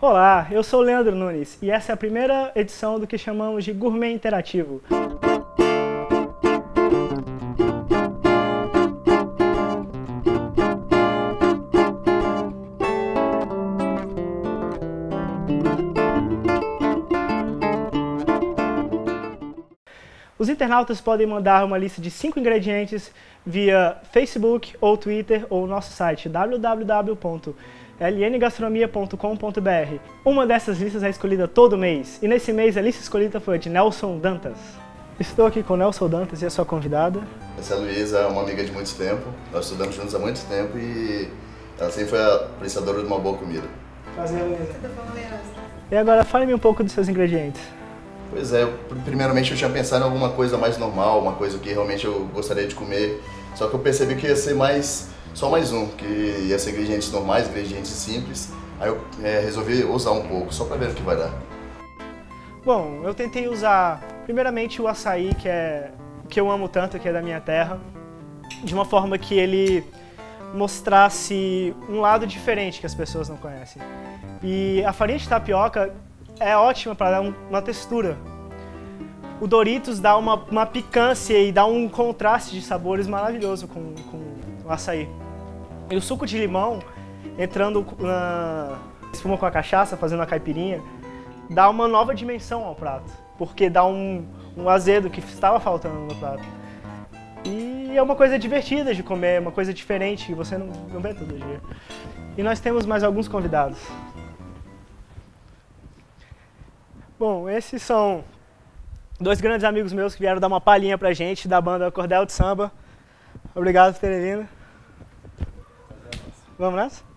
Olá, eu sou o Leandro Nunes e essa é a primeira edição do que chamamos de Gourmet Interativo. Os internautas podem mandar uma lista de 5 ingredientes via Facebook ou Twitter ou nosso site www.lngastronomia.com.br. Uma dessas listas é escolhida todo mês, e nesse mês a lista escolhida foi a de Nelson Dantas. Estou aqui com Nelson Dantas e a sua convidada. Essa Luísa é uma amiga de muito tempo, nós estudamos juntos há muito tempo e ela sempre foi a apreciadora de uma boa comida. Prazer, Luísa. Tudo bom, Leandro? E agora fale-me um pouco dos seus ingredientes. Pois é, primeiramente eu tinha pensado em alguma coisa mais normal, uma coisa que realmente eu gostaria de comer, só que eu percebi que ia ser só mais um, que ia ser ingredientes normais, ingredientes simples, aí eu resolvi usar um pouco, só para ver o que vai dar. Bom, eu tentei usar primeiramente o açaí, que eu amo tanto, que é da minha terra, de uma forma que ele mostrasse um lado diferente que as pessoas não conhecem. E a farinha de tapioca é ótima para dar uma textura. O Doritos dá uma picância e dá um contraste de sabores maravilhoso com o açaí. E o suco de limão, entrando na espuma com a cachaça, fazendo a caipirinha, dá uma nova dimensão ao prato, porque dá um azedo que estava faltando no prato. E é uma coisa divertida de comer, uma coisa diferente que você não vê todo dia. E nós temos mais alguns convidados. Bom, esses são 2 grandes amigos meus que vieram dar uma palhinha pra gente da banda Cordel de Samba. Obrigado por terem vindo. Vamos nessa?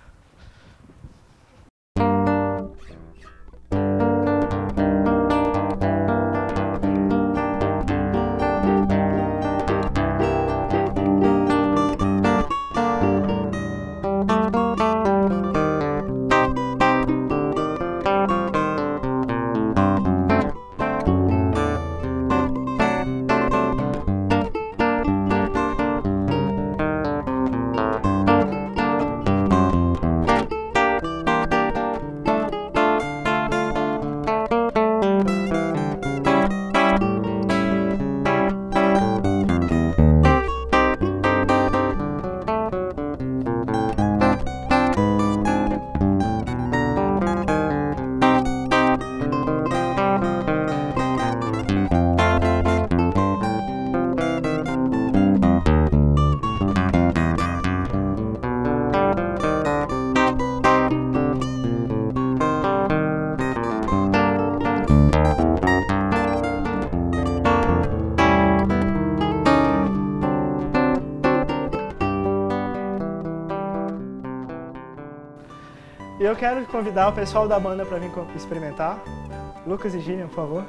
E eu quero convidar o pessoal da banda para vir experimentar. Lucas e Gillian, por favor.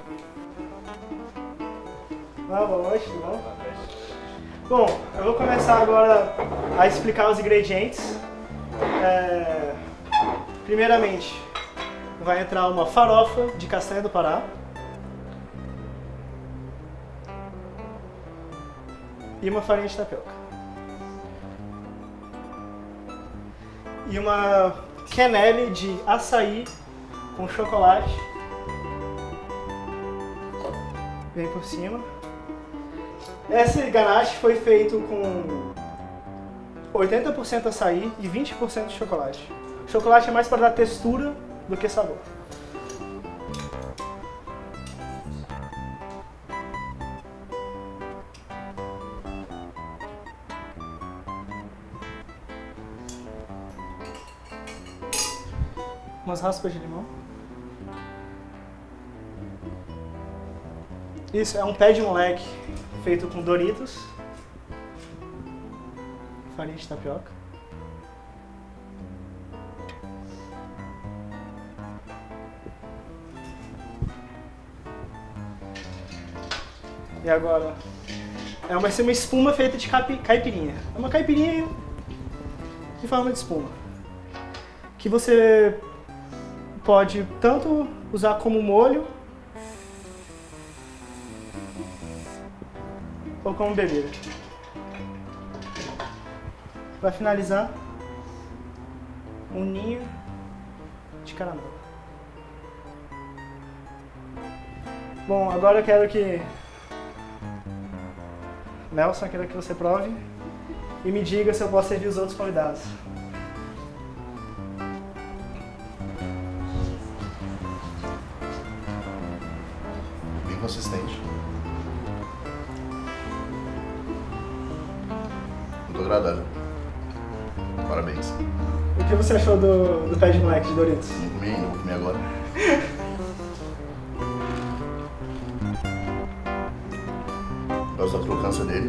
Boa noite, tudo bom? Bom, eu vou começar agora a explicar os ingredientes. Primeiramente, vai entrar uma farofa de castanha do Pará. E uma farinha de tapioca. E uma quenelle de açaí com chocolate. Vem por cima. Esse ganache foi feito com 80% açaí e 20% de chocolate. O chocolate é mais para dar textura do que sabor. Umas raspas de limão. Isso é um pé de moleque feito com Doritos, farinha de tapioca. E agora vai ser uma espuma feita de caipirinha. É uma caipirinha em forma de espuma, que você pode tanto usar como molho ou como bebida. Para finalizar, um ninho de de caramelo. Bom, agora eu quero que... Nelson, eu quero que você prove e me diga se eu posso servir os outros convidados. Bem consistente. Muito agradável. Parabéns. O que você achou do pé de moleque de Doritos? Não vou comer agora. Gosto da crocância dele.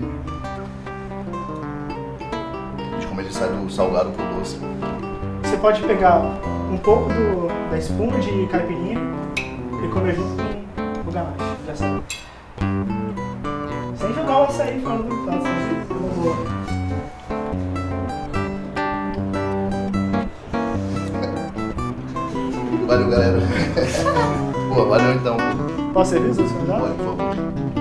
De como ele sai do salgado pro doce. Você pode pegar um pouco da espuma de caipirinha e comer junto com o ganache. Já sabe. Sem jogar o açaí fora do prato, é uma boa. Valeu, galera. Pô, valeu então. Posso servir os outros convidados? Pode, por favor.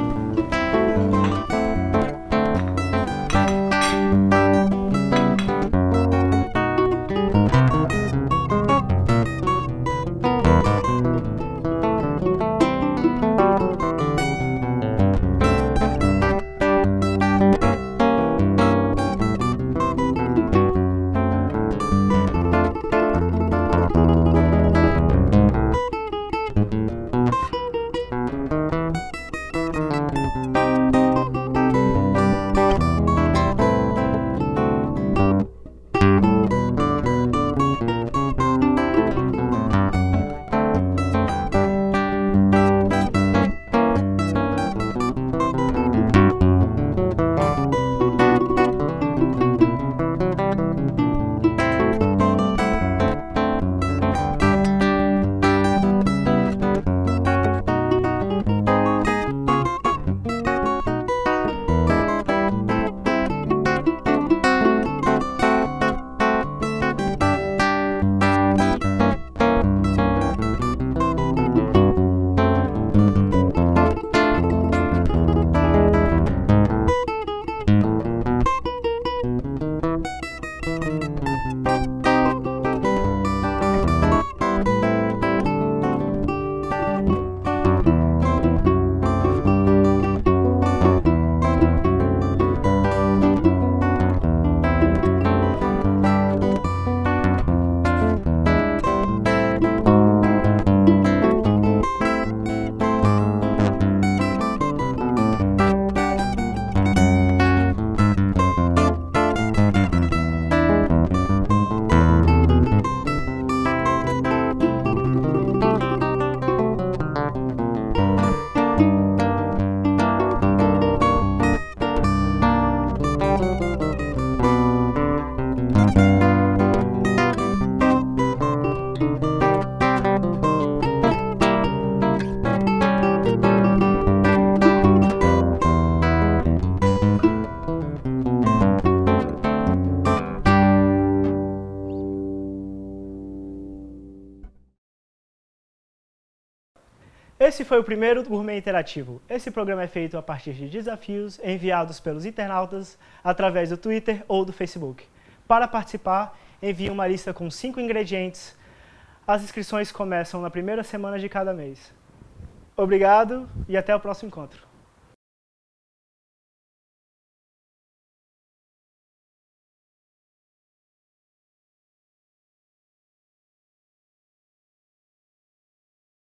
Esse foi o primeiro Gourmet Interativo. Esse programa é feito a partir de desafios enviados pelos internautas através do Twitter ou do Facebook. Para participar, envie uma lista com 5 ingredientes. As inscrições começam na primeira semana de cada mês. Obrigado e até o próximo encontro.